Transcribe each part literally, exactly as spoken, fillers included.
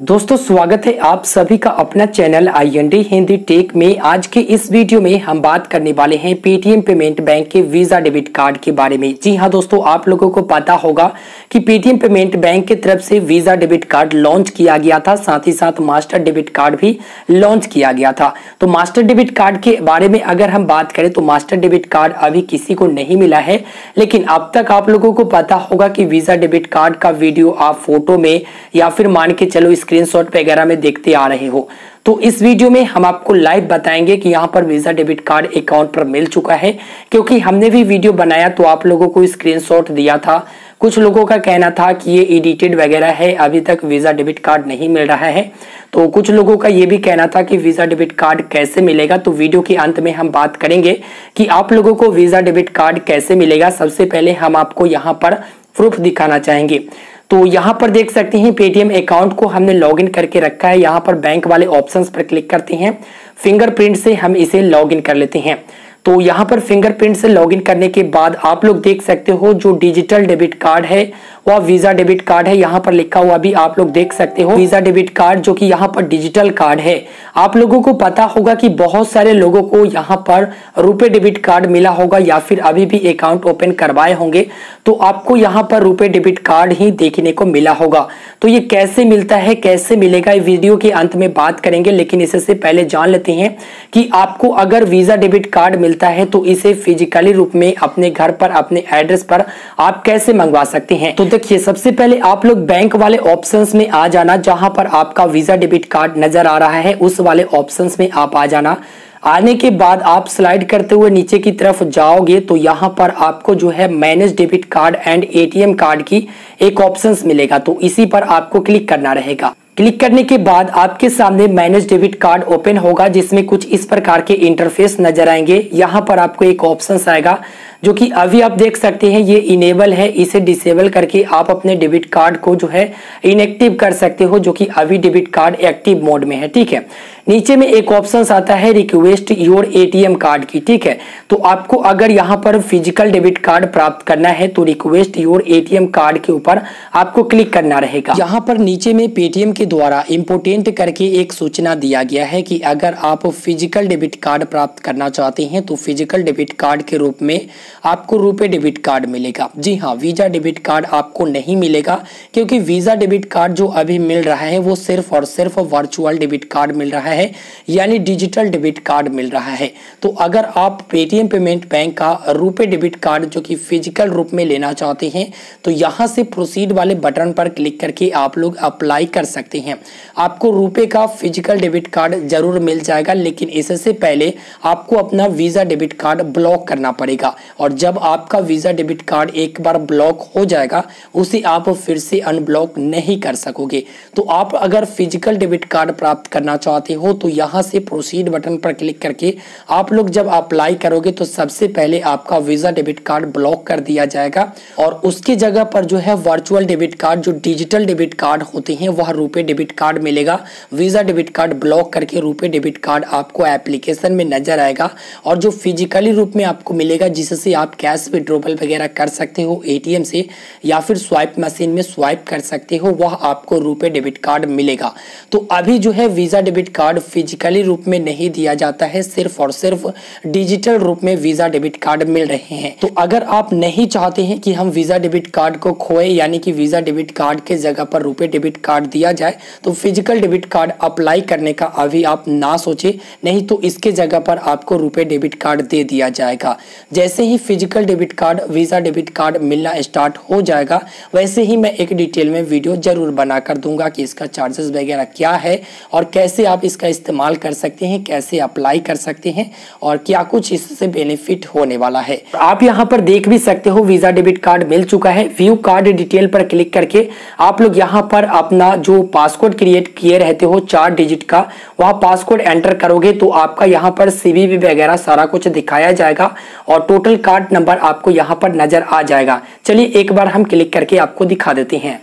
दोस्तों स्वागत है आप सभी का अपना channel I N D Hindi tech में। आज के इस वीडियो में हम बात करने वाले हैं पेटीएम पेमेंट बैंक के वीजा डेबिट कार्ड के बारे में। जी हां दोस्तों, आप लोगों को पता होगा कि पेटीएम पेमेंट बैंक की तरफ से वीजा डेबिट कार्ड लॉन्च किया गया था, साथ ही साथ मास्टर डेबिट कार्ड भी लॉन्च किया गया था। तो मास्टर डेबिट कार्ड के बारे में अगर हम बात करें तो मास्टर डेबिट कार्ड अभी किसी को नहीं मिला है, लेकिन अब तक आप लोगों को पता होगा कि वीजा डेबिट कार्ड का वीडियो आप फोटो में या फिर मान के चलो स्क्रीनशॉट वगैरह में देखते आ रहे हो। तो इस वीडियो में हम आपको लाइव बताएंगे कि यहाँ पर वीजा डेबिट कार्ड अकाउंट पर मिल चुका है, क्योंकि हमने भी वीडियो बनाया तो आप लोगों को स्क्रीनशॉट दिया था। कुछ लोगों का कहना था कि ये एडिटेड वगैरह है, अभी तक वीजा डेबिट कार्ड नहीं मिल रहा है। तो कुछ लोगों का ये भी कहना था कि वीजा डेबिट कार्ड कैसे मिलेगा। तो वीडियो के अंत में हम बात करेंगे कि आप लोगों को वीजा डेबिट कार्ड कैसे मिलेगा। सबसे पहले हम आपको यहाँ पर प्रूफ दिखाना चाहेंगे। तो यहाँ पर देख सकते हैं पेटीएम अकाउंट को हमने लॉगिन करके रखा है। यहाँ पर बैंक वाले ऑप्शंस पर क्लिक करते हैं, फिंगरप्रिंट से हम इसे लॉगिन कर लेते हैं। तो यहाँ पर फिंगरप्रिंट से लॉगिन करने के बाद आप लोग देख सकते हो जो डिजिटल डेबिट कार्ड है वह वीजा डेबिट कार्ड है। यहाँ पर लिखा हुआ भी आप लोग देख सकते हो वीजा डेबिट कार्ड, जो कि यहाँ पर डिजिटल कार्ड है। आप लोगों को पता होगा कि बहुत सारे लोगों को यहाँ पर रुपए डेबिट कार्ड मिला होगा या फिर अभी भी अकाउंट ओपन करवाए होंगे, तो आपको यहाँ पर रुपए डेबिट कार्ड ही देखने को मिला होगा। तो ये कैसे मिलता है, कैसे मिलेगा, वीडियो के अंत में बात करेंगे। लेकिन इससे पहले जान लेते हैं कि आपको अगर वीजा डेबिट कार्ड मिलता है तो इसे फिजिकली रूप में अपने घर पर, अपने एड्रेस पर आप कैसे मंगवा सकते हैं। तो देखिए, सबसे पहले आप लोग बैंक वाले ऑप्शंस में आ जाना। जहां पर आपका वीजा डेबिट कार्ड नजर आ रहा है उस वाले ऑप्शंस में आप आ जाना। आने के बाद आप स्लाइड करते हुए नीचे की तरफ जाओगे तो यहाँ पर आपको जो है manage debit card and ATM card की एक ऑप्शंस मिलेगा। तो इसी पर आपको क्लिक करना रहेगा। क्लिक करने के बाद आपके सामने मैनेज डेबिट कार्ड ओपन होगा, जिसमें कुछ इस प्रकार के इंटरफेस नजर आएंगे। यहाँ पर आपको एक ऑप्शंस आएगा जो कि अभी आप देख सकते हैं ये इनेबल है। इसे डिसेबल करके आप अपने डेबिट कार्ड को जो है इनएक्टिव कर सकते हो, जो कि अभी डेबिट कार्ड एक्टिव मोड में है। ठीक है, नीचे में एक ऑप्शन आता है रिक्वेस्ट योर एटीएम कार्ड की। ठीक है, तो आपको अगर यहाँ पर फिजिकल डेबिट कार्ड प्राप्त करना है तो रिक्वेस्ट योर एटीएम कार्ड के ऊपर आपको क्लिक करना रहेगा। यहाँ पर नीचे में पेटीएम के द्वारा इम्पोर्टेंट करके एक सूचना दिया गया है कि अगर आप फिजिकल डेबिट कार्ड प्राप्त करना चाहते हैं तो फिजिकल डेबिट कार्ड के रूप में आपको रुपए डेबिट कार्ड मिलेगा। जी हाँ, वीजा डेबिट कार्ड आपको नहीं मिलेगा, क्योंकि वीजा डेबिट कार्ड जो अभी मिल रहा है वो सिर्फ और सिर्फ वर्चुअल डेबिट कार्ड मिल रहा है, यानी डिजिटल डेबिट कार्ड मिल रहा है। तो अगर आप पेटीएम पेमेंट बैंक का रुपए डेबिट कार्ड जो कि फिजिकल रूप में लेना चाहते हैं तो यहाँ से प्रोसीड वाले बटन पर क्लिक करके आप लोग अप्लाई कर सकते हैं। आपको रुपए का फिजिकल डेबिट कार्ड जरूर मिल जाएगा, लेकिन इससे पहले आपको अपना वीजा डेबिट कार्ड ब्लॉक करना पड़ेगा। और जब आपका वीजा डेबिट कार्ड एक बार ब्लॉक हो जाएगा उसे आप फिर से अनब्लॉक नहीं कर सकोगे। तो आप अगर फिजिकल डेबिट कार्ड प्राप्त करना चाहते हो तो यहाँ से प्रोसीड बटन पर क्लिक करके आप लोग जब अप्लाई करोगे तो सबसे पहले आपका वीजा डेबिट कार्ड ब्लॉक कर दिया जाएगा और उसके जगह पर जो है वर्चुअल डेबिट कार्ड, जो डिजिटल डेबिट कार्ड होते हैं, वह रुपए डेबिट कार्ड मिलेगा। वीजा डेबिट कार्ड ब्लॉक करके रुपए डेबिट कार्ड आपको एप्लीकेशन में नजर आएगा और जो फिजिकली रूप में आपको मिलेगा, जिससे आप कैश विड्रॉवल वगैरह कर सकते हो एटीएम से या फिर स्वाइप मशीन में स्वाइप कर सकते हो, वह आपको रुपए डेबिट कार्ड मिलेगा। तो अभी जो है वीजा डेबिट कार्ड फिजिकली रूप में नहीं दिया जाता है, सिर्फ और सिर्फ डिजिटल रूप में वीजा डेबिट कार्ड मिल रहे हैं। तो अगर आप नहीं चाहते हैं कि हम वीजा डेबिट कार्ड को खोए, यानी कि वीजा डेबिट कार्ड के जगह पर रुपए डेबिट कार्ड दिया जाए, तो फिजिकल डेबिट कार्ड अप्लाई करने का अभी आप ना सोचे, नहीं तो इसके जगह पर आपको रुपए डेबिट कार्ड दे दिया जाएगा। जैसे ही physical debit card, Visa debit card मिलना स्टार्ट हो जाएगा, वैसे ही मैं एक डिटेल में वीडियो जरूर बना कर दूंगा कि इसका चार्जेस वगैरह क्या है और कैसे आप इसका इस्तेमाल कर सकते हैं, कैसे अप्लाई कर सकते हैं और क्या कुछ इससे बेनिफिट होने वाला है। आप यहाँ पर देख भी सकते हो वीजा डेबिट कार्ड मिल चुका है। व्यू कार्ड डिटेल पर क्लिक करके आप लोग यहाँ पर अपना जो पासवर्ड क्रिएट किए रहते हो चार डिजिट का, वह पासवर्ड एंटर करोगे तो आपका यहाँ पर सीवीवी वगैरह सारा कुछ दिखाया जाएगा और टोटल कार्ड नंबर आपको यहाँ पर नजर आ जाएगा। चलिए एक बार हम क्लिक करके आपको दिखा देते हैं।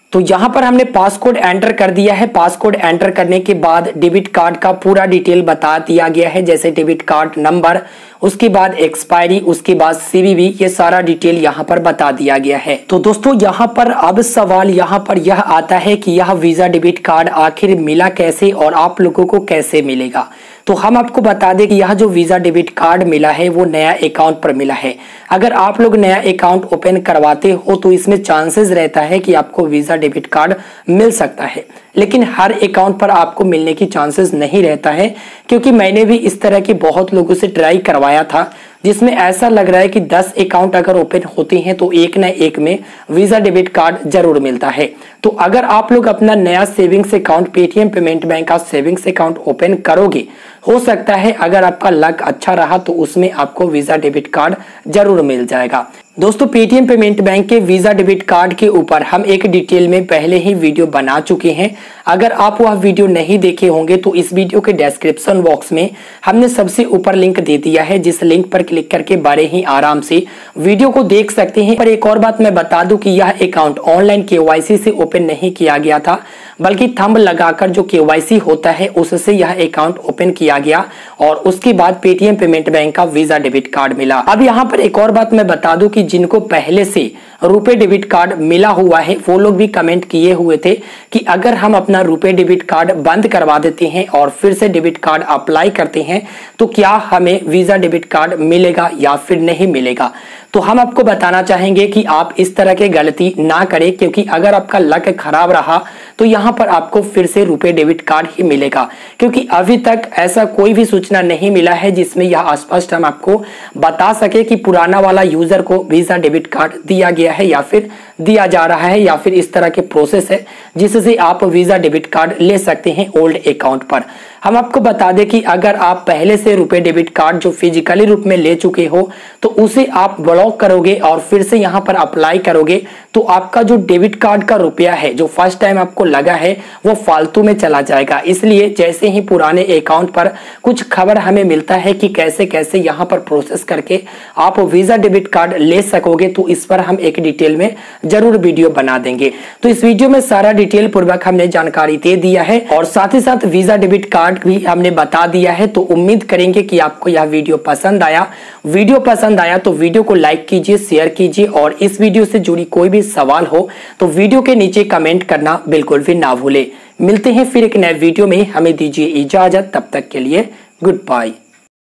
तो यहाँ पर हमने पासकोड एंटर कर दिया है। पासकोड एंटर करने के बाद डेबिट कार्ड का पूरा डिटेल बता दिया गया है, जैसे डेबिट कार्ड नंबर, उसके बाद एक्सपायरी, उसके बाद सीवीवी, ये सारा डिटेल यहाँ पर बता दिया गया है। तो दोस्तों यहाँ पर अब सवाल यहाँ पर यह आता है कि यह वीजा डेबिट कार्ड आखिर मिला कैसे और आप लोगों को कैसे मिलेगा। तो हम आपको बता दें कि यह जो वीजा डेबिट कार्ड मिला है वो नया अकाउंट पर मिला है। अगर आप लोग नया अकाउंट ओपन करवाते हो तो इसमें चांसेस रहता है कि आपको वीजा डेबिट कार्ड मिल सकता है, लेकिन हर अकाउंट पर आपको मिलने की चांसेस नहीं रहता है, क्योंकि मैंने भी इस तरह के बहुत लोगों से ट्राई करवाया था, जिसमें ऐसा लग रहा है कि दस अकाउंट अगर ओपन होते हैं तो एक न एक में वीजा डेबिट कार्ड जरूर मिलता है। तो अगर आप लोग अपना नया savings account Paytm payment bank का सेविंग्स अकाउंट ओपन करोगे, हो सकता है अगर आपका लक अच्छा रहा तो उसमें आपको वीजा डेबिट कार्ड जरूर मिल जाएगा। दोस्तों पेटीएम पेमेंट बैंक के वीजा डेबिट कार्ड के ऊपर हम एक डिटेल में पहले ही वीडियो बना चुके हैं। अगर आप वह वीडियो नहीं देखे होंगे तो इस वीडियो के डिस्क्रिप्शन बॉक्स में हमने सबसे ऊपर लिंक दे दिया है, जिस लिंक पर क्लिक करके बड़े ही आराम से वीडियो को देख सकते हैं। पर एक और बात मैं बता दूं कि यह अकाउंट ऑनलाइन केवाईसी से ओपन नहीं किया गया था, बल्कि थंब लगाकर जो केवाईसी होता है उससे यह अकाउंट ओपन किया गया और उसके बाद पेटीएम पेमेंट बैंक का वीजा डेबिट कार्ड मिला। अब यहाँ पर एक और बात मैं बता दूं कि जिनको पहले से रुपए डेबिट कार्ड मिला हुआ है वो लोग भी कमेंट किए हुए थे कि अगर हम अपना रुपए डेबिट कार्ड बंद करवा देते हैं और फिर से डेबिट कार्ड अप्लाई करते हैं तो क्या हमें वीजा डेबिट कार्ड मिलेगा या फिर नहीं मिलेगा। तो हम आपको बताना चाहेंगे कि आप इस तरह के गलती ना करें, क्योंकि अगर आपका लक खराब रहा तो यहाँ पर आपको फिर से रुपए डेबिट कार्ड ही मिलेगा, क्योंकि अभी तक ऐसा कोई भी सूचना नहीं मिला है जिसमें यह स्पष्ट हम आपको बता सके कि पुराना वाला यूजर को वीजा डेबिट कार्ड दिया गया है या फिर दिया जा रहा है, या फिर इस तरह के प्रोसेस है जिससे आप वीजा डेबिट कार्ड ले सकते हैं ओल्ड अकाउंट पर। हम आपको बता दें कि अगर आप पहले से रुपए डेबिट कार्ड जो फिजिकली रूप में ले चुके हो तो उसे आप ब्लॉक करोगे और फिर से यहाँ पर अप्लाई करोगे तो आपका जो डेबिट कार्ड का रुपया है जो फर्स्ट टाइम आपको लगा है वो फालतू में चला जाएगा। इसलिए जैसे ही पुराने अकाउंट पर कुछ खबर हमें मिलता है कि कैसे कैसे यहाँ पर प्रोसेस करके आप वीजा डेबिट कार्ड ले सकोगे तो इस पर हम एक डिटेल में जरूर वीडियो बना देंगे। तो इस वीडियो में सारा डिटेल पूर्वक हमने जानकारी दे दिया है और साथ ही साथ वीजा डेबिट कार्ड भी हमने बता दिया है। तो उम्मीद करेंगे कि आपको यह वीडियो पसंद आया। वीडियो पसंद आया तो वीडियो को लाइक कीजिए, शेयर कीजिए और इस वीडियो से जुड़ी कोई भी सवाल हो तो वीडियो के नीचे कमेंट करना बिल्कुल भी ना भूले। मिलते हैं फिर एक नए वीडियो में, हमें दीजिए इजाजत, तब तक के लिए गुड बाय।